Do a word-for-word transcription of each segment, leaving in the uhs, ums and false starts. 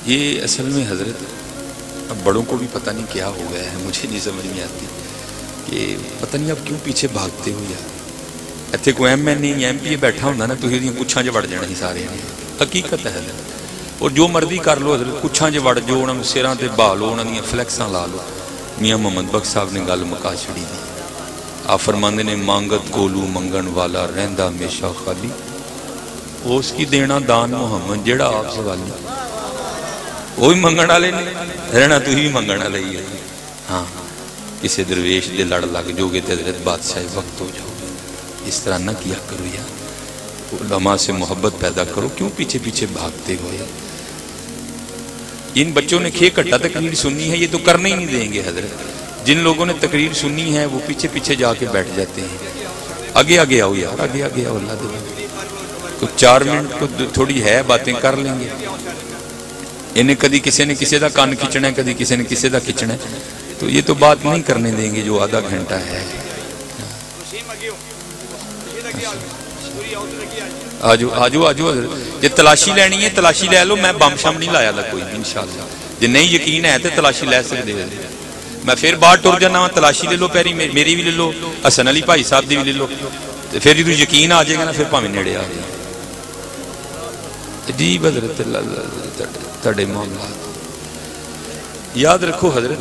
یہ اصل میں حضرت اب بڑوں کو بھی پتہ نہیں کیا ہو گیا ہے، مجھے نہیں سمجھ میں آتی کہ پتہ نہیں اب کیوں پیچھے بھاگتے ہو یار. اتنے کوئی ایم این اے یا ایم پی اے بیٹھا ہوتا نا تو یہ کچھاں چ وڑ جانا ہی سارے نے. حقیقت ہے حضرت. اور جو مرضی کر لو حضرت، کچھاں چ وڑ جو انہوں نے سراں تے بہا لو، انہوں نے فلیکساں لا لو. میاں محمد بخش صاحب نے گل مکا چھڑی دی. آپ فرماندے نے مانگت کولو منگن والا رہندا ہمیشہ خالی، اس کی دینا دان محمد جیڑا آپ سوالی. وہی منگن والے نے رہنا تو ہی منگن والے ہی ہے. ہاں کسی درویش دے لڑ لگ جو گے تے حضرت بادشاہ وقت ہو جاؤ. اس طرح نہ کیا کرو یار. علماء سے محبت پیدا کرو، کیوں پیچھے پیچھے بھاگتے ہو یار. ان بچوں نے کھے کٹا تقریر سننی ہے، یہ تو کرنے ہی نہیں دیں گے حضرت. جن لوگوں نے تقریر سننی ہے وہ پیچھے پیچھے جا کے بیٹھ جاتے ہیں. آگے آگے آؤ یار، آگے آگے آؤ. اللہ دے تو چار منٹ کو تھوڑی ہے باتیں کر لیں گے. انہیں کدی کسی نے کسی دا کان کھچنا ہے، کدی کسی نے کسی دا کھچنا ہے، تو یہ تو بات نہیں کرنے دیں گے جو آدھا گھنٹہ ہے. آجو آجو آجو حضرت. یہ تلاشی لینی ہے تلاشی لے لو. میں بم شم نہیں لایا دا کوئی انشاءاللہ. جی نہیں یقین ہے تو تلاشی لے سکتے ہیں. میں پھر باہر ٹر جانا، تلاشی لے لو پیری میری بھی لے لو، حسن علی بھائی صاحب دی بھی لے لو. پھر جدو یقین آ جائے گا نا پھر پاویں نیڑے آ جائے. جی حضرت تڑے معاملات یاد رکھو حضرت.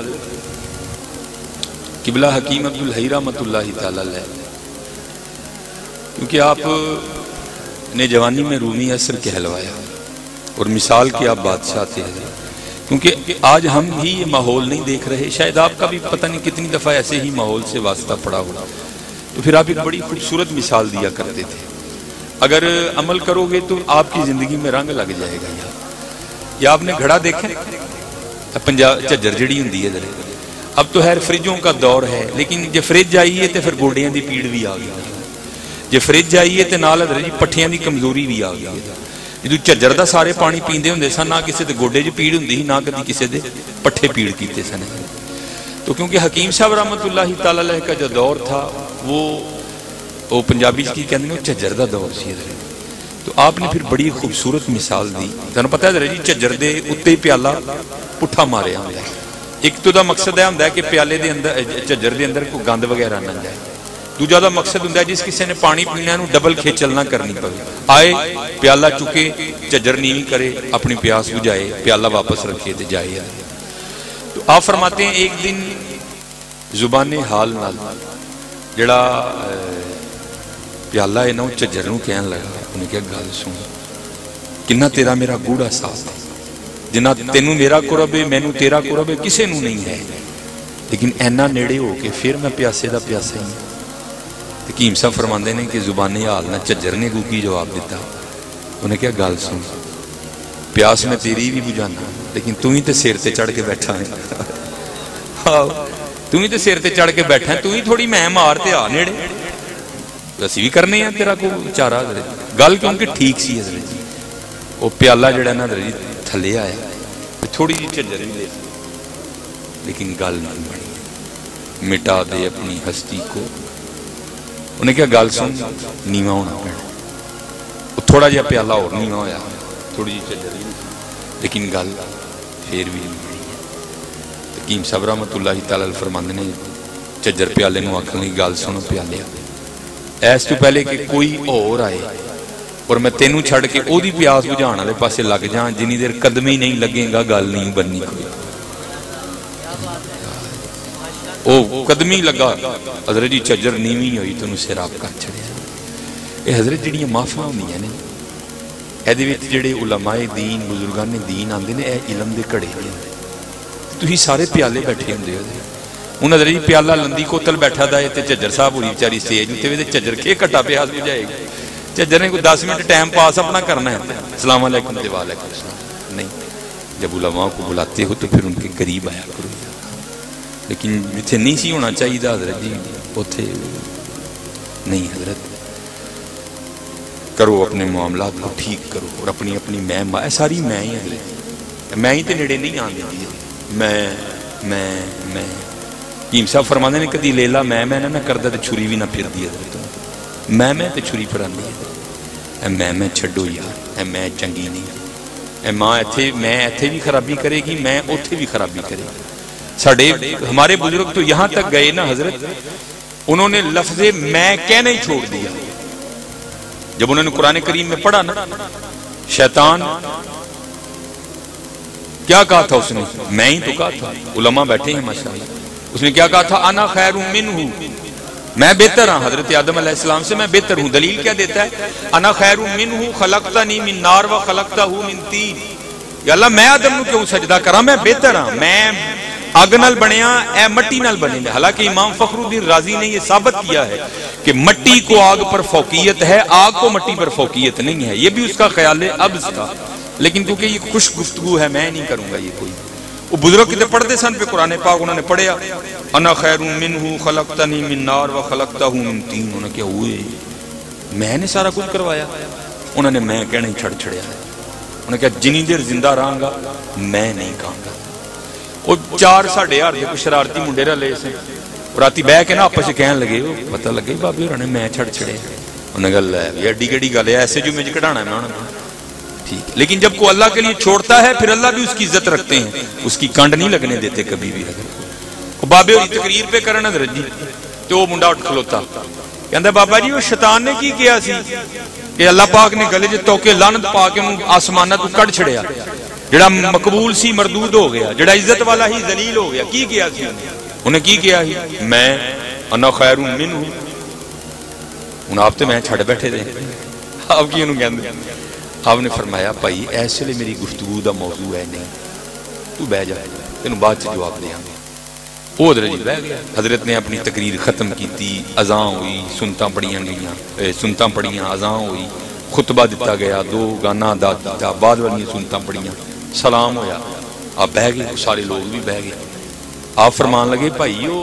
قبلہ حکیم عبدالحی رحمۃ اللہ تعالی علیہ، کیونکہ آپ نے جوانی میں رومی اثر کہلوایا اور مثال کے آپ بادشاہ تھے حضرت. کیونکہ آج ہم بھی یہ ماحول نہیں دیکھ رہے، شاید آپ کا بھی پتہ نہیں کتنی دفعہ ایسے ہی ماحول سے واسطہ پڑا ہوا، تو پھر آپ ایک بڑی خوبصورت مثال دیا کرتے تھے. اگر عمل کرو گے تو آپ کی زندگی میں رنگ لگ جائے گا. یار یا آپ نے گھڑا دیکھا پنجاب جھجر جڑی ہوندی ہے ذرا. اب تو خیر فریجوں کا دور ہے، لیکن جب فریج آئیے تو پھر گوڈیاں دی پیڑ بھی آ گئی. جب فریج آئیے تو نال حضرت جی پٹھیاں دی کمزوری بھی آ گئی. جدو جھجر دا سارے پانی پیندے ہوندے سن، نہ کسی دے گوڈے جو پیڑ ہوندی، نہ کدی کسی دے پٹھے پیڑ کیتے سن. تو کیونکہ حکیم صاحب رحمۃ اللہ تعالی علیہ کا جو دور تھا وہ وہ پنجابی کی کہتے ہیں جھجر دا دور سی. تو آپ نے پھر بڑی خوبصورت مثال دی. تمہیں پتہ ہے جی جھجر دے اتنے پیالہ پٹھا ماریا ہوندا ہے. ایک تو دا مقصد یہ ہوندا ہے کہ پیالے دے اندر جھجر دے اندر کوئی گند وغیرہ نہ جائے. دوجا دا مقصد ہوندا ہے جس کسی نے پانی پینا ہے ڈبل کھیچل نہ کرنی پوے. آئے پیالہ چکے جھجر نیوی کرے، اپنی پیاس بجھائے، پیالہ واپس رکھے تے جائے. تو آپ فرماتے ہیں ایک دن زبان حال نال جڑا پیالہ ہے نا وہ جھجر نوں کہن لگا، انہیں کہا گل سن، کنا تیرا میرا گوڑا ساتھ ہے، جنہ تینوں میرا قرب ہے مینوں تیرا قرب ہے کسے نوں نہیں ہے، لیکن اینا نیڑے ہو کے پھر میں پیاسے دا پیاسے ہی. حکیم صاحب فرماندے نے کہ زبان حال نہ جھجر نے کو کی جواب دیتا. انہیں کہا گل سن، پیاس میں تیری بھی بجھانا لیکن تو ہی تے سیر تے چڑھ کے بیٹھا ہے. تو ہی تے سیر تے چڑھ کے بیٹھا ہے، تو ہی تھوڑی میں مار تے آ نیڑے، اسی بھی کرنے ہیں تیرا کو چارہ. حضرت گل کیونکہ ٹھیک سی حضرت جی. وہ پیالہ جڑا نا حضرت جی تھلے آیا، تھوڑی جی جھجر بھی لے لیکن گل نہیں بنی. مٹا دے اپنی ہستی کو. انہیں کہا گل سن، نیواں ہونا پینا. تھوڑا جہا پیالہ اور نیواں ہویا، تھوڑی جی جھجر بھی لیکن گل پھر بھی نہیں بنی. حکیم صاحب رحمۃ اللہ تعالی علیہ فرماندے نے جھجر پیالے نوں آکھن لئی گل سنو پیالے، ایس تو پہلے کہ کوئی اور آئے اور میں تینوں چھڑ کے او دی پیاس بجھان والے پاسے لگ جان، جنی دیر قدم ہی نہیں لگے گا گل نہیں بننی. کوئی او قدم ہی لگا حضرت جی جھجر نیوی ہوئی تو سیراب کر چھڑے. اے حضرت جڑیاں معافاں ہوندیاں نے ایدے وچ جڑے علماء دین بزرگان دین آندے نے اے علم دے کڑے نے. تسی سارے پیالے بیٹھے ہوندے ہو. انہوں نے حضرت پیالہ لندی کوتل بیٹھا دا ہے تے جھجر صاحب ہوئی بیچاری سٹیج تے وچ جھجر کے کٹا پیاس بجھائے گی. جھجر نے کوئی دس منٹ ٹائم پاس اپنا کرنا ہے. السلام علیکم تے وعلیکم السلام. نہیں، جب علماء کو بلاتے ہو تو پھر ان کے قریب آیا کرو. لیکن جتھے نہیں سی ہونا چاہیے حضرت جی اوتھے نہیں. حضرت کرو اپنے معاملات کو ٹھیک کرو اور اپنی اپنی میں ساری میں ہی حضرت میں ہی تے نیڑے نہیں آن دیتی. میں میں میں حکیم صاحب فرماندے نے کدی لیلا میں میں نہ کردا تے چھری بھی نہ پھردی. حضرت میں میں تے چھری پھراندی ہے. اے میں میں چھڈو یار، اے میں چنگی نہیں. اے ماں ایتھے میں ایتھے بھی خرابی کرے گی، میں اوتھے بھی خرابی کرے گی. ساڑھے ہمارے بزرگ تو یہاں تک گئے نا حضرت، انہوں نے لفظ میں کہنا ہی چھوڑ دیا. جب انہوں نے قرآن کریم میں پڑھا نا، شیطان کیا کہا تھا اس نے؟ میں ہی تو کہا تھا. علماء بیٹھے ہیں ماشاءاللہ. اس نے کیا کہا تھا؟ انا خیر منہ، میں بہتر ہوں حضرت آدم علیہ السلام سے، میں بہتر ہوں. دلیل کیا دیتا ہے؟ انا خیر منہ خلقتنی من نار و خلقتہ من طین. یا اللہ میں آدم نو کیوں سجدہ کرا، میں بہتر ہوں، میں آگ نال بنیا اے مٹی نال بنے. حالانکہ امام فخر الدین رازی نے یہ ثابت کیا ہے کہ مٹی کو آگ پر فوقیت ہے، آگ کو مٹی پر فوقیت نہیں ہے. یہ بھی اس کا خیال ہے ابز تھا، لیکن کیونکہ یہ خوش گفتگو ہے میں نہیں کروں گا یہ کوئی. وہ بزرگ کتے پڑھتے سن پہ قرآن پاک، انہوں نے پڑھیا انا خیر منہ خلقتنی من نار و خلقتہ من طین. انہوں نے کیا ہوئے؟ میں نے سارا کچھ کروایا. انہوں نے میں کہنا ہی چھڑ چھڑیا ہے. انہوں نے کہا جنی دیر زندہ رہاں گا میں نہیں کہاں گا. وہ چار ساڑھے ہار دے کچھ شرارتی منڈے رہا لے سے راتی بہ کے نا آپس سے کہنے لگے، پتہ لگے بابی انہوں نے میں چھڑ چھڑے. انہوں نے کہا لے یہ اڈی گڑی گل ہے، ایسے جو مجھے کڑھانا ہے میں انہوں نے ٹھیک. لیکن جب کو اللہ کے لیے چھوڑتا ہے پھر اللہ بھی اس کی عزت رکھتے ہیں، اس کی کنڈ نہیں لگنے دیتے کبھی بھی. وہ بابے ہوئی تقریر پہ کرنا حضرت جی، تو وہ منڈا اٹھ کھلوتا کہندا بابا جی وہ شیطان نے کی کیا سی کہ اللہ پاک نے گلے چ توکے لعنت پا کے انہوں آسمانہ تو کڑ چھڑیا، جڑا مقبول سی مردود ہو گیا، جڑا عزت والا ہی ذلیل ہو گیا. کی کیا سی انہیں؟ کی کیا ہی؟ میں انا خیر منہ. انہوں آپ تے میں چھڑ بیٹھے دے. آپ کی انہوں کہندے؟ آپ نے فرمایا بھائی ایسے لئے میری گفتگو دا موضوع ہے نہیں، تو بہ جا تینوں بعد سے جواب دے آنگے. وہ حضرت جی بہ گیا. حضرت نے اپنی تقریر ختم کی تھی، اذان ہوئی، سنتاں پڑھیاں گئیاں، سنتاں پڑھیاں، اذان ہوئی، خطبہ دیتا گیا، دو گانا ادا دیتا، بعد والی سنتاں پڑھیاں، سلام ہویا. آپ بہ گئے، سارے لوگ بھی بہ گئے. آپ فرمان لگے بھائیو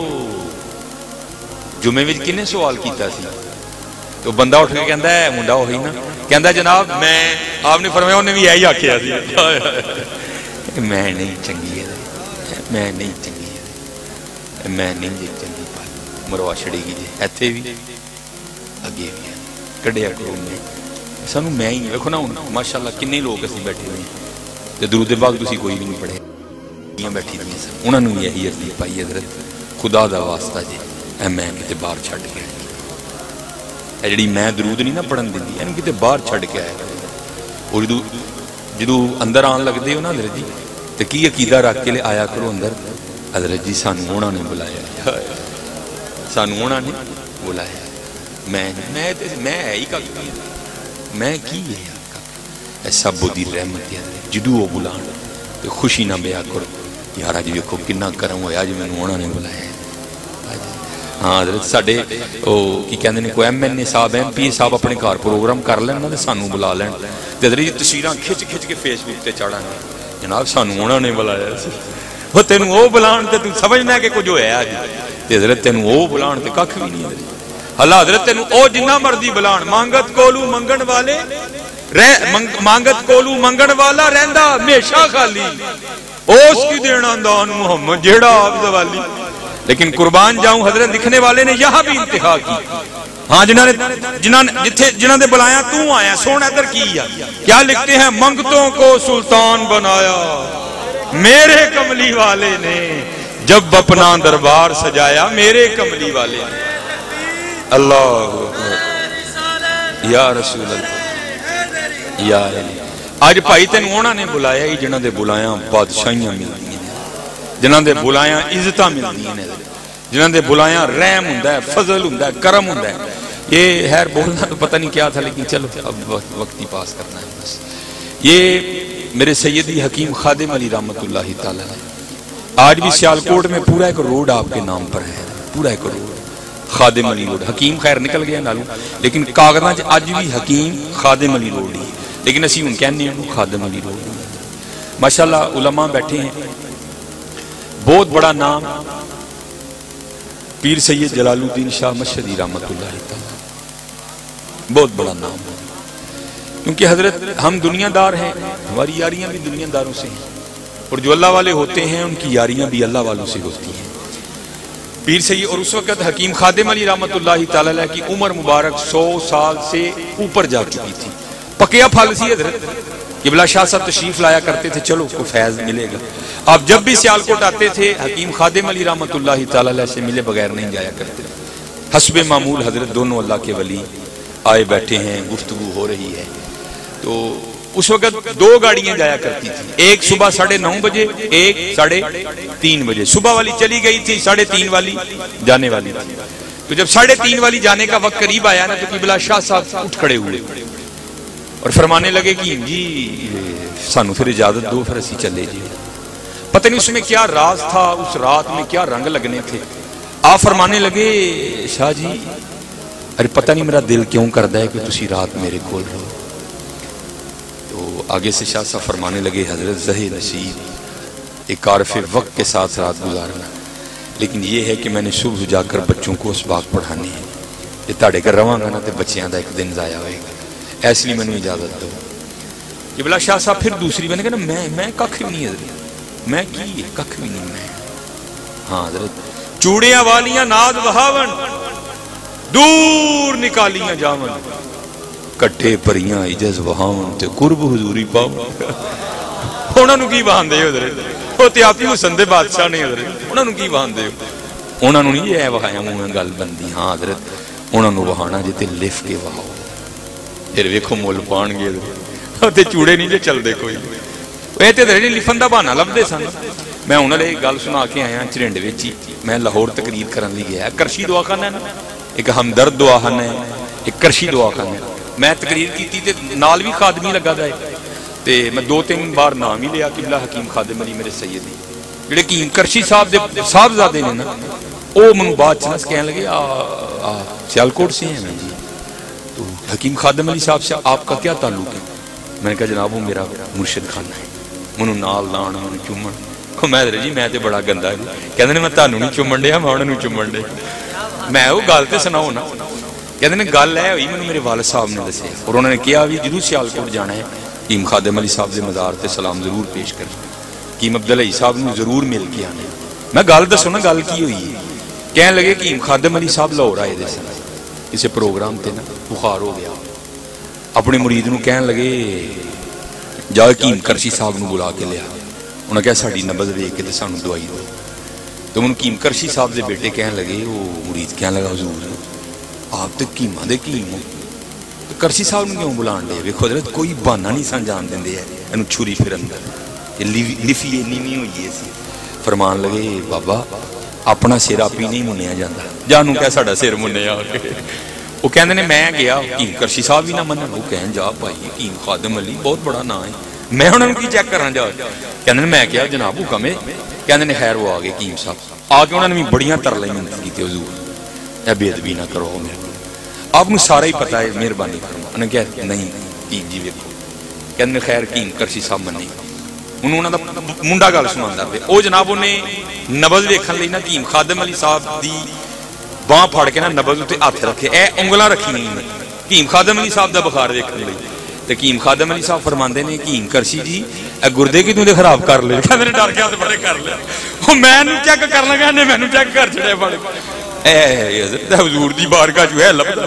جمعے وچ کنے سوال کیتا سی؟ تو بندہ اٹھ کے کہندا ہے منڈا ہوئی نا، کہندا جناب میں. آپ نے فرمایا انہیں بھی یہی آکھیا سی میں نہیں چنگی ہے، میں نہیں چنگی ہے، میں نہیں جی چنگی پائی مروا چھڑی گی جی ایتھے بھی اگے بھی کڈیا کرو. میں سانو میں ہی ویکھو نا ہن ماشاءاللہ کنے لوگ اسی بیٹھے ہوئے ہیں تے درود پاک تسی کوئی بھی نہیں پڑھے بیٹھی ہوئی سن. انہوں نے یہی عرضی پائی حضرت خدا دا واسطہ جی اے میں کتے باہر چھڑ کے آئے، اے جڑی میں درود نہیں نہ پڑھن دیندی یعنی کتے باہر چھڑ کے آئے. اور جدو اندر آن لگ دے ہو نا حضرت جی تو کی عقیدہ رکھ کے لے آیا کرو اندر. حضرت جی سانو انہوں نے بلایا، سانو انہوں نے بلایا. میں میں میں ہے ہی کا میں کی ہے ایسا بودی رحمت ہے جدو وہ بلان تو خوشی نہ بیا کرو یار آج ویکھو کنا کرم ہویا آج میں انہوں نے بلایا. ہاں حضرت ساڑھے کی کہندے نے کوئی ایم این اے صاحب ایم پی اے صاحب اپنے کار پروگرام کر لین نا سانو بلا لین حضرت جی تصویراں کھچ کھچ کے فیس بک تے چڑھا گے جناب سانو انہوں نے بلایا. وہ تینوں وہ بلان تے تو سمجھنا ہے کہ کچھ ہویا آج حضرت تینوں وہ بلان تے ککھ بھی نہیں. اللہ حضرت تینوں او جنہ مرضی بلان مانگت کولو منگن والے مانگت کولو منگن والا رہندا ہمیشہ خالی اس کی دینا دان محمد جیڑا آپ زوالی. لیکن قربان جاؤں حضرت لکھنے والے نے یہاں بھی انتہا کی. ہاں جنہاں نے جنہاں نے بلایا تو آیا سونا ادھر کیا کیا لکھتے ہیں؟ منگتوں کو سلطان بنایا میرے کملی والے نے جب اپنا دربار سجایا میرے کملی والے نے. اللہ یا رسول اللہ یا آج بھائی تینوں انہوں نے بلایا ہی جنہاں دے بلایاں بادشاہیاں ملتی ہیں، جنہاں دے بلایاں عزتاں ملتی ہیں، جنہاں دے بلایاں رحم ہوندہ ہے، فضل ہوندہ ہے، کرم ہوندہ ہے. یہ خیر بولنا تو پتہ نہیں کیا تھا لیکن چلو اب وقت ہی پاس کرنا ہے بس. یہ میرے سیدی حکیم خادم علی رحمت اللہ تعالیٰ آج بھی سیالکوٹ میں پورا ایک روڈ آپ کے نام پر ہے، پورا ایک روڈ خادم علی روڈ. حکیم خیر نکل گیا نالو لیکن کاغذاں چ اج بھی حکیم خادم علی روڈ ہی لیکن اسی ہن کہنے ہیں خادم علی روڈ. ماشاءاللہ علماء بیٹھے ہیں. بہت بڑا نام پیر سید جلال الدین شاہ مشہدی رحمت اللہ تعالی، بہت بڑا نام ہے کیونکہ حضرت ہم دنیا دار ہیں، ہماری یاریاں بھی دنیا داروں سے ہیں اور جو اللہ والے ہوتے ہیں ان کی یاریاں بھی اللہ والوں سے ہوتی ہیں. پیر سید اور اس وقت حکیم خادم علی رحمت اللہ تعالی کی عمر مبارک سو سال سے اوپر جا چکی تھی. پکیا پھل سی حضرت قبلہ شاہ صاحب تشریف لایا کرتے تھے، چلو کو فیض ملے گا. آپ جب بھی سیالکوٹ آتے تھے حکیم خادم علی رحمۃ اللہ تعالی علیہ سے ملے بغیر نہیں جایا کرتے. حسب معمول حضرت دونوں اللہ کے ولی آئے بیٹھے ہیں، گفتگو ہو رہی ہے. تو اس وقت دو گاڑیاں جایا کرتی تھی، ایک صبح ساڑھے نو بجے، ایک ساڑھے تین بجے. صبح والی چلی گئی تھی، ساڑھے تین والی جانے والی تھی. تو جب ساڑھے تین والی جانے کا وقت قریب آیا نا تو قبلہ شاہ صاحب اٹھ کھڑے ہوئے اور فرمانے لگے کہ جی سانو پھر اجازت دو، پھر اسی چلے جی. پتہ نہیں اس میں کیا راز تھا، اس رات میں کیا رنگ لگنے تھے. آپ فرمانے لگے شاہ جی ارے پتہ نہیں میرا دل کیوں کردا ہے کہ تسی رات میرے کول رہو. تو آگے سے شاہ صاحب فرمانے لگے حضرت زہے نصیب ایک عارف وقت کے ساتھ رات گزارنا، لیکن یہ ہے کہ میں نے صبح جا کر بچوں کو اسباق پڑھانے ہیں. یہ تاڑے کر رواں گا نا تے بچیاں دا ایک دن ضائع ہوئے گا، اس لیے میں نے اجازت دو. قبلہ شاہ صاحب پھر دوسری میں نے کہا نا میں میں ککھ بھی نہیں حضرت، میں کی ککھ بھی نہیں میں. ہاں حضرت چوڑیاں والیاں ناد بہاون دور نکالیاں جاون، کٹھے پریاں عجز وہاون تے قرب حضوری پاون. انہاں نوں کی بہاندے ہو حضرت، او تے آپ ہی حسن دے بادشاہ نے حضرت، انہاں نوں کی بہاندے ہو. انہاں نوں نہیں اے وہایا منہ گل بندی. ہاں حضرت انہاں نوں وہانا جے تے لف کے وہاؤ، پھر ویکھو مول پان گے حضرت. تے چوڑے نہیں جے چل دے کوئی، اے تے دڑی لفن دا بہانا لبدے سن. میں انہاں لے گل سنا کے آیا چرنڈ وچ ہی، میں لاہور تقریر کرن لئی گیا. کرشی دعا خانہ ہے نا، ایک ہمدرد دعا خانہ ہے، ایک کرشی دعا خانہ ہے. میں تقریر کیتی تے نال بھی خادمی لگا دا ہے تے میں دو تین بار نام ہی لیا قبلہ حکیم خادم علی میرے سیدی جڑے کہ کرشی صاحب دے صاحبزادے نے نا. او من بعد چنس کہنے لگے آ سیالکوٹ سے ہیں میں جی. تو حکیم خادم علی صاحب سے آپ کا کیا تعلق ہے؟ میں نے کہا جناب وہ میرا مرشد خانہ ہے. منو نال لان منو چومن. میں جی میں تے بڑا گندا جی. کہندے نے میں تانوں نہیں چومن ڈیا، میں انہاں نوں چومن ڈیا. میں وہ گل تے سناؤ نا. کہندے نے گل ہے ہوئی مینوں میرے والد صاحب نے دسیا اور انہوں نے کہا بھی جدوں سیالکوٹ جانا ہے حکیم خادم علی صاحب دے مزار تے سلام ضرور پیش کر، حکیم عبدالعی صاحب نوں ضرور مل کے آنے. میں گل دسو نا گل کی ہوئی ہے. کہنے لگے کہ حکیم خادم علی صاحب لاہور آئے دے سن کسی پروگرام تے نا، بخار ہو گیا. اپنے مرید نوں کہنے لگے جا حکیم کرشی صاحب نوں بلا کے لیا. انہوں نے کہا ساڑی نبض ویکھ کے تے سانوں دوائی دو. تو من حکیم کرشی صاحب دے بیٹے کہنے لگے، وہ مرید کہنے لگا حضور آپ تے کیماں دے کیم ہو، کرشی صاحب نے کیوں بلان دے؟ ویکھو حضرت کوئی بہانہ نہیں سن جان دیندے ہے اینوں چھری پھر اندر لفی نیوی ہوئی ہے. فرمان لگے بابا اپنا سر آپ ہی نہیں منیا جاتا، جانوں کیا ساڈا سر منیا. وہ کہندے نے میں گیا حکیم کرشی صاحب بھی نہ منن. وہ کہن جا بھائی حکیم خادم علی بہت بڑا نام ہے، میں انہوں نے کی چیک کرنا جا. کہندے نے میں کیا جناب حکم ہے. کہندے نے خیر وہ آگے حکیم صاحب آ کے انہوں نے بھی بڑیاں ترلیں منت کی حضور اے بے ادبی نہ کرو میرے آپ نے سارا ہی پتہ ہے مہربانی کرو. انہوں نے کہا نہیں حکیم جی ویکھو. کہندے خیر حکیم کرشی صاحب منی. انہوں نے منڈا گل سناندا پیا. او جناب نے نبض ویکھن لئی نا حکیم خادم علی صاحب دی باں پھڑ کے نا نبض تے ہاتھ رکھے، اے انگلاں رکھی نہیں حکیم خادم علی صاحب دا بخار ویکھن لئی. تے حکیم خادم علی صاحب فرماندے نے کہ حکیم کرشی جی اے گردے کی تو دے خراب کر لے. کہندے نے ڈر کے ہاتھ بڑے کر لے. او میں نوں چیک کر لگا نے مینوں چیک کر چھڑے بڑے. اے حضرت حضور دی بارگاہ جو ہے لبدا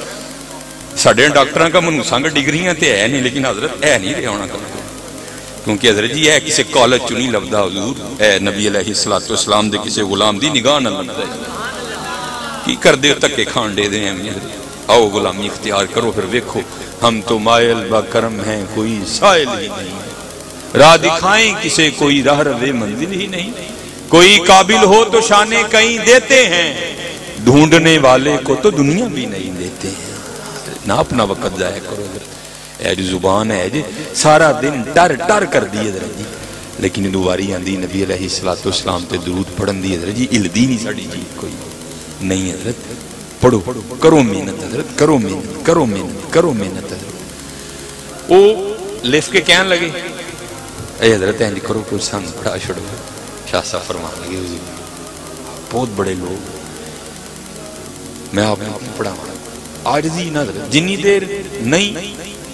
ساڈے ڈاکٹراں کا منو سنگ ڈگریاں تے ہے نہیں، لیکن حضرت اے نہیں رہنا کیونکہ حضرت جی اے کسے کالج چ نہیں لبدا حضور. اے نبی علیہ الصلوۃ والسلام دے کسے غلام دی نگاہ نہ لبدا. کی کر دے تکے کھان دے دے ہیں. آؤ غلامی اختیار کرو پھر ویکھو ہم تو مائل با کرم ہیں کوئی سائل ہی نہیں، راہ دکھائیں کسے کوئی راہ روے منزل ہی نہیں، کوئی قابل ہو تو شانے کہیں دیتے ہیں، ڈھونڈنے والے کو تو دنیا بھی نہیں دیتے ہیں. نہ اپنا وقت ضائع کرو. اے جو زبان ہے جی سارا دن ٹر ٹر کر دی حضرت جی، لیکن دوباری آندی نبی علیہ الصلوۃ والسلام تے درود پڑھن دی حضرت جی ہلدی نہیں ساڈی جی کوئی نہیں. حضرت پڑھو کرو محنت حضرت کرو محنت کرو محنت کرو محنت. حضرت او لف کے کہنے لگے اے حضرت انج کرو کوئی سان پڑھا چھڑو. شاہ صاحب فرمان لگے حضور بہت بڑے لوگ میں آپ کو پڑھاواں عاجزی نہ حضرت جنی دیر نہیں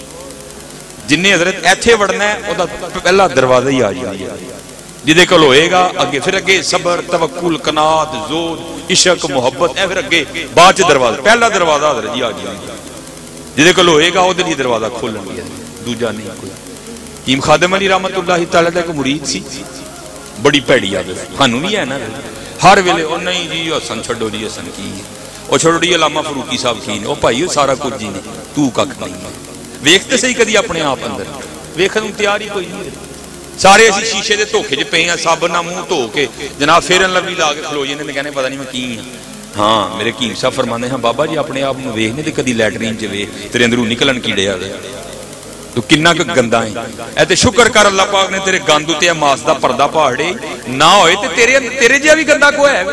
جن حضرت ایتھے وڑنا ہے او دا پہلا دروازہ ہی آ جائے جدے کل ہوئے گا اگے پھر اگے صبر توکل قناعت زہد عشق محبت اے پھر اگے بعد دروازہ پہلا دروازہ حضرت جی آ جائے جدے کل ہوئے گا او دے دروازہ کھولن گیا دوجا نہیں کوئی. हकीम खादिम अली रहमतुल्लाह तआला दा एक मुरीद सी, बड़ी भैड़ी आदत सानू भी है ना, हर वेले ओ नहीं जी हसन छड्डो जी, हसन की ओ छोड़ो जी अलामा फरूकी साहब की ने, ओ भाई सारा कुछ जी ने, तू कख नहीं। वेख ते सही कदी अपने आप अंदर, वेखण नूं तैयार ही कोई नहीं। सारे असीं शीशे दे धोखे च पे हैं, साबन नाल मूँह धो के जनाब फेरन लवली ला के खलो जाने, कहने पता नहीं मैं की हाँ। हाँ मेरे हकीम साहब फरमाते हैं बाबा जी अपने आप में वेखने तो कदी लैटरीन च वेख, तेरे अंदरों निकलन कीड़े आ गए, तू किन्ना क गंदा है। ऐ ते शुक्र कर अल्लाह पाक ने तेरे गंद उत्ते मास दा पर्दा पाड़े ना होए ते तेरे तेरे जिहा भी गंदा कोई है,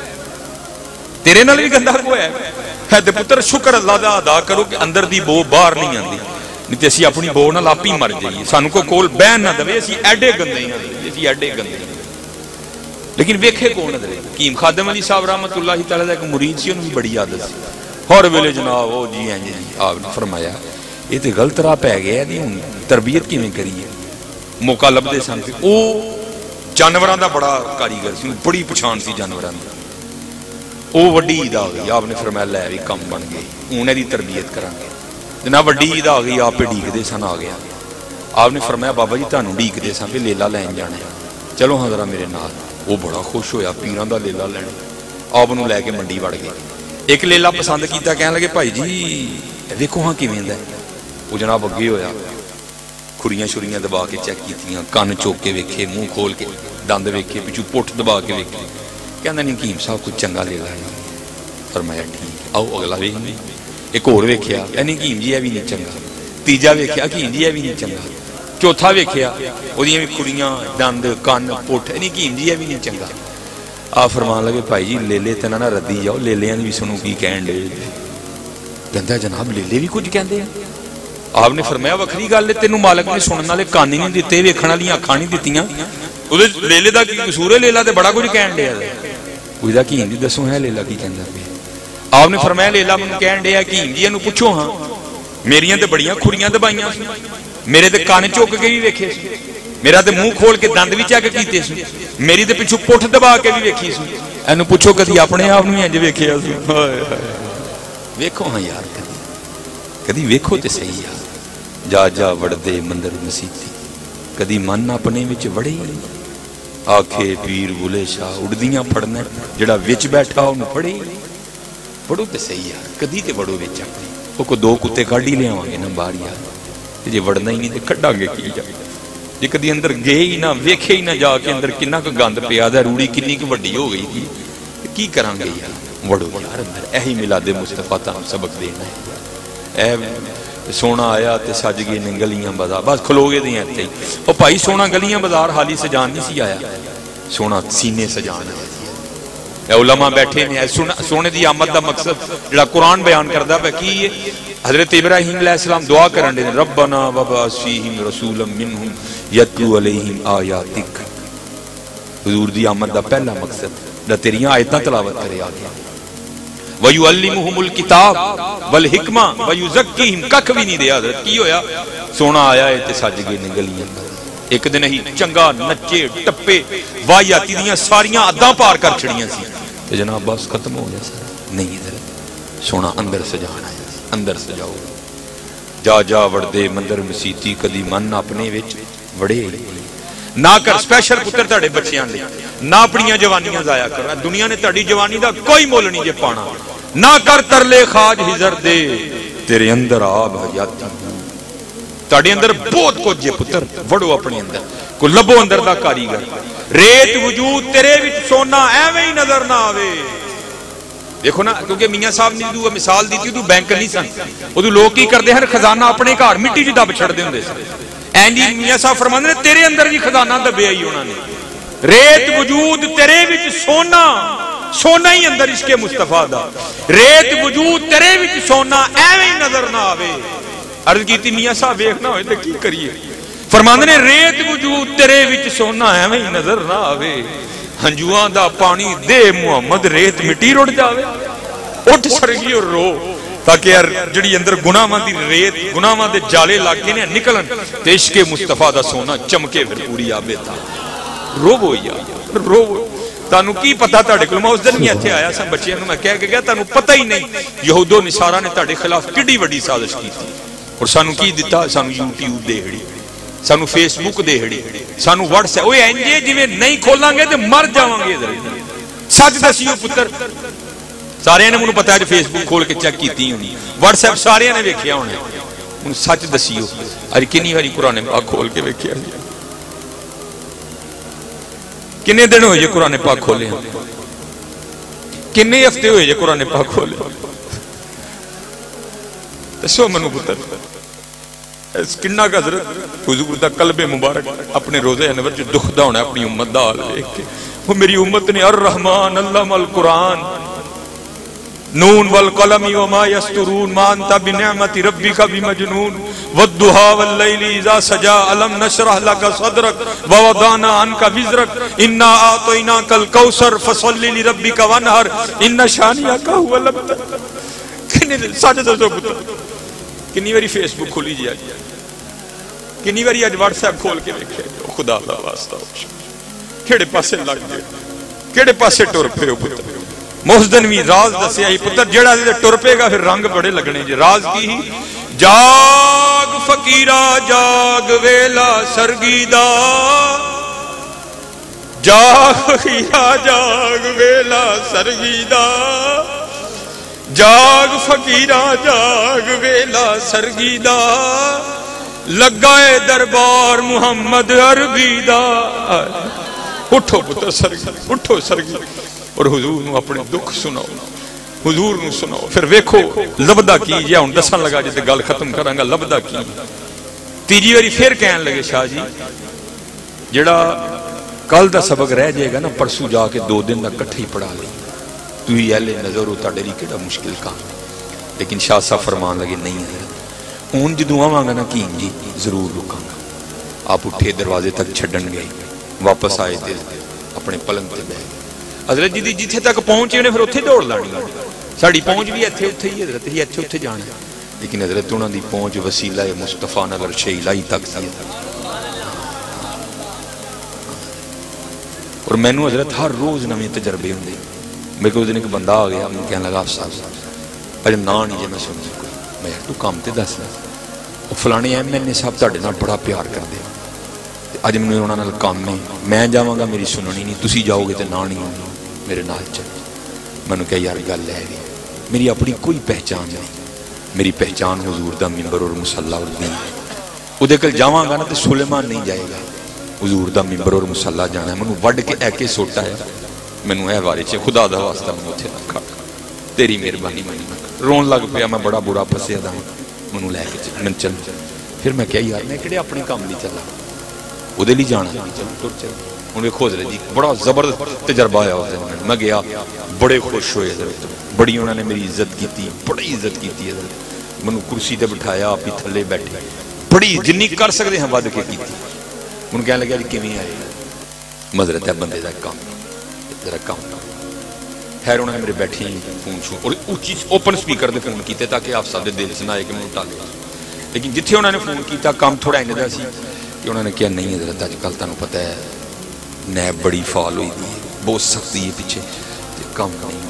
तेरे नाल भी गंदा कोई है। है ते पुत्र शुक्र अल्लाह दा अदा करो कि अंदर दी बो बाहर नहीं आती, नहीं तो असीं अपनी बो नाल आप ही मर जाइए, सानू कोई कोल बहन ना दवे, असीं एडे गंदे हैं, असीं एडे गंदे। लेकिन वेखे कौन अदरे हकीम खादिम अली साहब रहमतुल्लाह तआला दा एक मुरीद सी, उन्हें बड़ी आदत सी हर वेले जनाब ओ जी इंज जी। आपने फरमाया ये तो गलत राह पै गया, हुण तरबियत किवें करिए। मौका लभदे सन, वो जानवरां दा बड़ा कारीगर सी, बड़ी पछाण सी जानवरां दी। वो वड्डी ईद आ गई, आपने फरमाया लै भी कम बन गई, हुण इहदी तरबियत करांगे। जनाब वड्डी ईद आ गई, आप ढीकदे सन, आ गया। आपने फरमाया बाबा जी तुहानूं ढीकदे सन भी लेला लैन जाना है, चलो हाँ जरा मेरे नाल। वो बड़ा खुश होया, पीरां दा लेला लैना। आप नूं लैके मंडी वड़ गए, एक लेला पसंद किया, कहण लगे भाई जी देखो हाँ किवें दा। वो जनाब अगे होया, खुरियां शुरियां दबा के चैक कीतियां, कन्न चुक के वेखे, मूँह खोल के दंद वेखे, पिछू पुठ दबा के वेखे, कहंदा नहीं हकीम साहब कुछ चंगा ले ला। फरमाया ठीक आओ अगला वेखने। एक होर वेख्या, नहीं हकीम जी है भी नहीं चंगा। तीजा वेख्या, हकीम जी है भी नहीं चंगा। चौथा वेख्या, ओदियां भी खुरियां दंद कन्न पुठ, नहीं हकीम जी है भी नहीं चंगा। आ फरमान लगे भाई जी लेले ते ना रद्दी जाओ, लेलियां भी सुनो की कहण दे। कहंदा जनाब लेले भी कुछ कहंदे आ। आपने फरमाया वखरी गल है, तेनू मालक ने सुनने वाले कान नहीं दिते, वेखण वालियां अखां नहीं दित्तियां, उहदे लेले दा की कसूर है? लेला ते बड़ा कुछ कहण दिया, उसदा हकीम जी दसो है लेला की कहंदा पिया। आपने फरमाया लेला मैनूं कहण दिया हकीम जी इहनूं पुछो हाँ, मेरियां ते बड़ियां खुरियां दबाइयां सी, मेरे ते कान चुक के भी वेखे सी, मेरा ते मूँह खोल के दंद भी चैक कीते सी, मेरी ते पिछू पुठ दबा के भी वेखी सी। इहनूं पुछो कदी अपने आप नूं इंज वेखिया सी? वेखो हाँ यार, कदी कदी वेखो ते सही आ। जा जा वड़दे मंदिर मसीती, कदी मन अपने विच वड़े, आखे पीर बुले शाह उड़दियां फड़ना, जड़ा विच बैठा उन्हें फड़े। वड़ो ते सही आ, कदी ते वड़ो विच अपने। वो को दो कुत्ते काढ़ ही लियावांगे ना बाहर यार, ते जे वड़ना ही नहीं तो कड्डांगे की जा। जे कदी अंदर गए ही ना, वेखे ही ना जाके अंदर किन्ना क गंद पिया दा, रूड़ी किन्नी क वड्डी हो गई थी, की करांगे यार। वड़ो यार अंदर, यही मिलादे मुस्तफा तुहानूं सबक देना है। ए सोना आया तो सज गए ने गलियां बाजार, बस खलोगे दियां इत्थे ही। ओ भाई सोना गलियां बाजार हाली सजान नहीं सी आया, सोना सीने सजान आया। उलमा बैठे ने, सोने की आमद का मकसद जिहड़ा कुरान बयान करदा पिया की है। हजरत इब्राहीम अलैहिस्सलाम दुआ करन दे, रब्बना वबअस फीहिम रसूलन मिनहुम यतलू अलैहिम आयातिक। हुजूर दी आमद का पहला मकसद जिहड़ा तेरियां आयतां तिलावत करे आ गया। वयुअल्लिमुहुमुल किताब वल हिकमा वयुज़क्कीहिम, कख भी नहीं दिया। हज़रत की होया, सोना आया है ते सज गए ने गलियां। एक दिन ही चंगा नच्चे टप्पे वाहियाती दियां सारियां अद्दां पार कर छड़ियां सी, ते जनाब बस खत्म हो गया सारा। नहीं हज़रत सोना अंदर सजाना है, अंदर सजाओ। जा जा वड़दे मंदिर मसीती, कदी मन अपने विच वड़े ना कर। स्पैशल पुत्र तुहाडे बच्चियां लई ना अपनी जवानियां जाया कर, दुनिया ने तुहाडी जवानी दा कोई मुल नहीं जे पाना। ना कर तरले खाज हिजर दे, तेरे अंदर आब हयाती, तुहाडे अंदर बहुत कुछ जे पुत्र, वड़ो अपने अंदर को लभो अंदर दा कारीगर। रेत वजूद तेरे विच सोना एवें ही नजर ना आवे। देखो ना, क्योंकि मियाँ साहब ने जो मिसाल दी थी, बैंक नहीं सन, उदू लोग की करते हैं खजाना अपने घर मिट्टी च दब छड़दे हुंदे सन। एंजी मियाँ साहब फरमांदे ने तेरे अंदर जी खजाना दबिया ही उन्होंने। रेत वजूद तेरे विच सोना, सोना ही अंदर इसके मुस्तफा दा। रेत वजूद तेरे विच सोना एवें ही नजर ना आवे। अर्ज की मियाँ साहब वेखना होए तो की करिए? फरमांदे ने रेत वजूद तेरे विच सोना एवें ही नजर ना आवे। हंजुआं दा पानी दे मुहम्मद, रेत मिट्टी रुड़ जावे। उठ सरगी और रो, ताकि यार जिहड़ी अंदर गुनाहां दी रेत, गुनाहां दे जाले लागे ने निकलन, ते इश्के मुस्तफा दा सोना चमके फिर पूरी आवे। ता रोवो यार रोवो। तानू की पता, तुहाडे कोल मैं उस दिन भी इत्थे आया सा, बच्चियां नूं मैं कह के गया तानू पता ही नहीं यहूदो निसारा ने तुहाडे खिलाफ किड्डी वड्डी साजिश कीती, और सानू की दिता, सानू यूट्यूब देहड़ी। سانو فیس بک دے ہڑی سانو واٹس ایپ اوے انجے جویں نہیں کھولاں گے تے مر جاواں گے سچ دسیو پتر سارے نے مینوں پتہ ہے فیس بک کھول کے چیک کیتی ہونی واٹس ایپ سارے نے ویکھیا ہونا ہن سچ دسیو اج کنی واری قرآن پاک کھول کے ویکھیا کنے دن ہوئے یہ قرآن پاک کھولے ہیں کنے ہفتے ہوئے یہ قرآن پاک کھولے دسو منو پتر کنہ کا حضرت حضور دا قلب مبارک اپنے روزے انور جو دکھ دا ہونا ہے اپنی امت دا حال دیکھ کے وہ میری امت نے الرحمن علم القرآن نون والقلم وما یسترون ما انت بنعمت ربک بمجنون والضحا واللیل اذا سجا الم نشرح لك صدرک ووضعنا عنک وزرک انا اعطیناک الکوثر فصل لربک وانحر ان شانئک هو الابتر کنے سچ دسو پتر کنی واری فیس بک کھولی جی آج کنی واری آج واٹس ایپ کھول کے دیکھے خدا اللہ واسطہ کیڑے پاسے لگ گئے کیڑے پاسے ٹر پہ ہو پتر محسدنوی راز دسے آئی پتر جڑا دے ٹر پے گا پھر رنگ بڑے لگنے جی راز کی ہی جاگ فقیرہ جاگ ویلا سرگیدہ جاگ فقیرہ جاگ ویلا سرگیدہ جاگ فقیرہ جاگ ویلا سرگیدہ لگائے دربار محمد عربیدہ اٹھو پتر سرگی اٹھو سرگی اور حضور نو اپنے دکھ سناؤ حضور نو سناؤ پھر ویکھو لبدہ کی جیا ہوں دسن لگا جیسے گل ختم کرانگا لبدہ کی تیجی واری پھر کہن لگے شاہ جی جڑا کل دا سبق رہ جائے گا نا پرسو جا کے دو دن دا کٹھے ہی پڑھا لیں تو ہی اہلِ نظر ہوتا ڈری کیڑا مشکل کام لیکن شاہ صاحب فرمان لگے نہیں حضرت اون جدو آواں گا نا کین جی ضرور رکاں گا آپ اٹھے دروازے تک چھڈن گئے واپس آئے دل اپنے پلنگ تے بیٹھ حضرت جی جتھے تک پہنچے انہیں پھر اتھے دوڑ لانی ساڑی پہنچ بھی اتھے اتھے ہی حضرت ہی اتھے اتھے جانا لیکن حضرت انہوں دی پہنچ وسیلہ مصطفیٰ نظر شیلائی تک سی اور میں نے حضرت ہر روز نویں تجربے ہوں دے میرے کو اس دن ایک بندہ آ گیا میں کہنے لگا صاحب اجے نا نہیں جے میں سن سکو میں تو کام تے دس وہ فلانے ایم این اے صاحب تہاڈے نال بڑا پیار کر دے اج میں انہوں نے کام نہیں میں جاواں گا میری سننی نہیں تسی جاؤ گے تے نا نہیں ہونی میرے نال چل میں نے کہا یار گل ہے میری اپنی کوئی پہچان نہیں میری پہچان حضور دا منبر اور مصلی اور دین او دے کل جاواں گا نا تے سلیمان نہیں جائے گا حضور دا منبر اور مصلی جانا ہے میں نے وڈ کے اے کے سوٹا ہے میں نے اے وارے چ خدا دا واسطہ میں اوتھے رکھا تیری مہربانی منی رون لگ پیا میں بڑا برا پھسیا دا میں نے لے کے میں چل پھر میں کہا یار میں کڑے اپنے کام نہیں چلا وہ دے لی جانا چل ٹر چل انہیں کھوز رہے جی بڑا زبردست تجربہ آیا ہوتا ہے میں گیا بڑے خوش ہوئے حضرت بڑی انہوں نے میری عزت کی تھی بڑی عزت کی تھی حضرت میں نے کرسی تے بٹھایا آپ ہی تھلے بیٹھے بڑی جنی کر سکتے ہیں ود کے کی تھی انہوں کہنے لگا کہ کیویں آئے مذرت ہے بندے دا کام ذرا کام خیر انہوں نے میرے بیٹھے فون چھو اور اونچی اوپن سپیکر دے فون کیتے تاکہ آپ سب دل سنائے کہ میں اٹھا لے لیکن جتھے انہوں نے فون کیتا کام تھوڑا انہوں نے سی کہ انہوں نے کہا نہیں حضرت آج کل تانوں پتہ ہے نیب بڑی فال ہوئی دی بہت سختی ہے پیچھے کام نہیں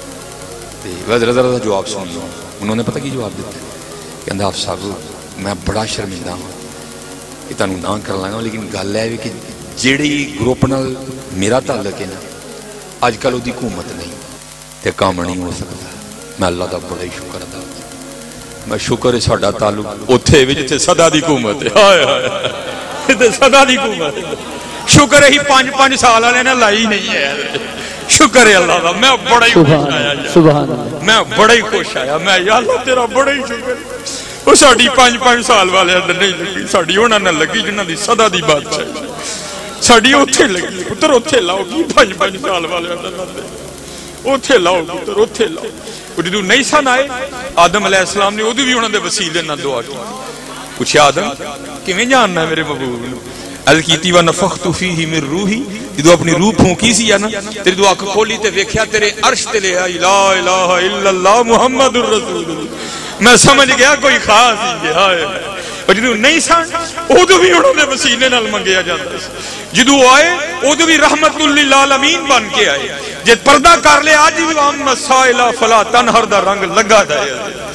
ذرا ذرا جواب سنی انہوں نے پتہ کی جواب دیتا ہے کہ آپ صاحب میں بڑا شرمندہ ہوں کہ تانوں نہ کر لانا لیکن گل ہے کہ جیڑی گروپ نال میرا تعلق ہے نا آج کل وہ حکومت نہیں تے کام نہیں ہو سکتا میں اللہ دا بڑا ہی شکر ادا میں شکر ہے ساڈا تعلق اوتھے وچ تے صدا دی حکومت ہے ہائے ہائے تے صدا دی حکومت ہے شکر ہے ہی پانچ پانچ سال والے نے لائی نہیں ہے شکر ہے اللہ دا میں بڑا ہی خوش آیا سبحان اللہ میں بڑا ہی خوش آیا میں یا اللہ تیرا بڑا ہی شکر وہ ساڈی پانچ پانچ سال والے اندر نہیں لگی ساڈی انہاں نہ لگی جنہاں دی صدا دی بادشاہی ساڈی اوتھے لگی پتر اوتھے لاؤ کی پانچ پانچ سال والے اندر لگے اوتھے لاؤ پتر اوتھے لاؤ جدوں نہیں سن آئے آدم علیہ السلام نے اودوں بھی انہاں دے وسیلے نال دعا کی پوچھا آدم کیویں جاننا ہے میرے محبوب نو الکیتی و نفخت فیہ من روحی جدو اپنی روح پھونکی سی نا تیری دو آنکھ کھولی تے ویکھیا تیرے عرش تے لے آئی لا الہ الا اللہ محمد الرسول اللہ میں سمجھ گیا کوئی خاص ہی گیا ہے اور جدو نہیں سن اودو بھی انہوں نے وسیلے نال منگیا جاتا سی جدو آئے اودو بھی رحمت للعالمین بن کے آئے جد پردہ کر لے آج بھی وام مسائلہ فلا تنہر دا رنگ لگا دائے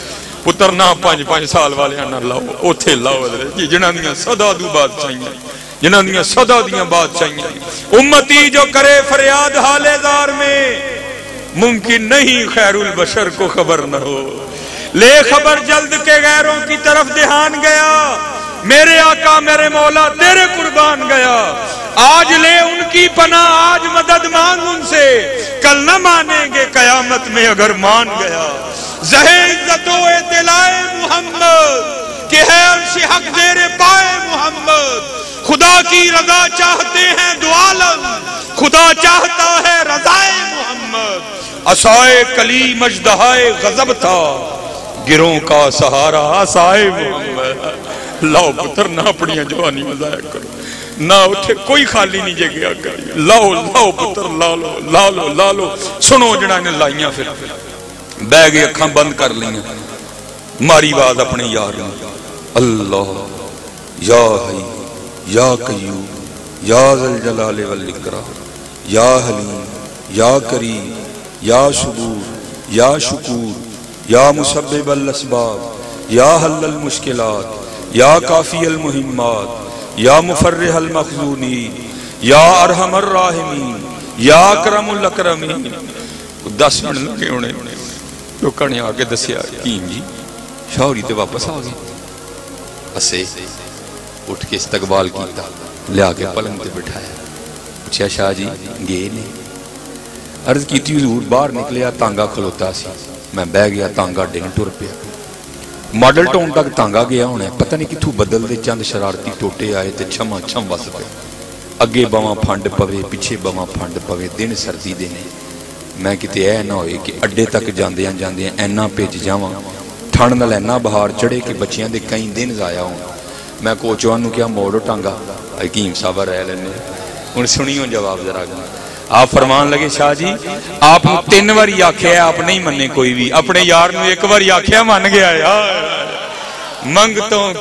पुत्र ना पांच पांच साल वाले ना लाओ, उथे लाओ जी जिन्हां दियां सदा दू बादशाहियां, जिन्हां दियां सदा दियां बादशाहियां। उम्मती जो करे फरियाद हालेदार में, मुमकिन नहीं खैरुल बशर को खबर न हो। ले खबर जल्द के गैरों की तरफ ध्यान गया, मेरे आका मेरे मौला तेरे कुर्बान गया। आज ले उनकी पनाह, आज मदद मांग उनसे, कल न मानेंगे कयामत में अगर मान गया। ज़हे इज्जतो एतिलाए मुहम्मद कि है अर्श हक ज़ेरे पाए मुहम्मद। खुदा की रजा चाहते हैं दो आलम, खुदा चाहता है रजाए मुहम्मद। असाए कली मजदहाए गजब था, गिरों का सहारा आसाए मुहम्मद। लाओ पुत्र ना अपनी जवानी मजाया करो, ना उठे कोई खाली नहीं जगह करी। लाओ लाओ पुत्र ला लो ला लो ला लो। सुनो जड़ा ने लाइया, फिर बह गए अखां बंद कर लिया, मारी आवाज अपने यार ने, अल्लाह या हई या कय्यूम या ज़ल जलाल वल इकराम या हलीम या करीम या सबूर या शुकूर या मुसब्बिब अल असबाब या हल्लल मुश्किलात या काफी अल मुहिम्मात या मुफर्रिह अल मखजूनीन या अरहमर राहिमीन या अकरमुल अकरमीन। दस मिनट लगे होने, लोगों ने आके दसिया हकीम जी शौहरी ते वापस आ गए। असे उठ के इस्तकबाल किया, लिया के पलंग ते बिठाया, पूछा शाह जी गए ने? अर्ज की हजूर बाहर निकलिया, तांगा खलोता सी, मैं बह गया, तांगा डिंग टुर पिया। मॉडल टाउन तक तांगा गया होना, पता नहीं कितों बदल दे चंद शरारती टोटे आए ते छमा छम वस पे। अगे बवा फंड पवे, पिछे बवा फंड पवे, दिन सर्दी दे ने। मैं किते ऐ ना होए कि अड्डे तक जांदियां जांदियां ऐना भिज जावां, ठंड नाल ऐना बहार चढ़े कि बच्चियां दे कई दिन जाया होण। मैं कोचवान नूं क्या मोड़ो टांगा, हकीम साहब रह लेने। हुण सुनियो जवाब जरा। आप फरमान लगे शाह जी आप तीन बारी आख्या आप नहीं मन्ने कोई भी, अपने यार नूं एक बारी आख्या मन गया यार। मंगतों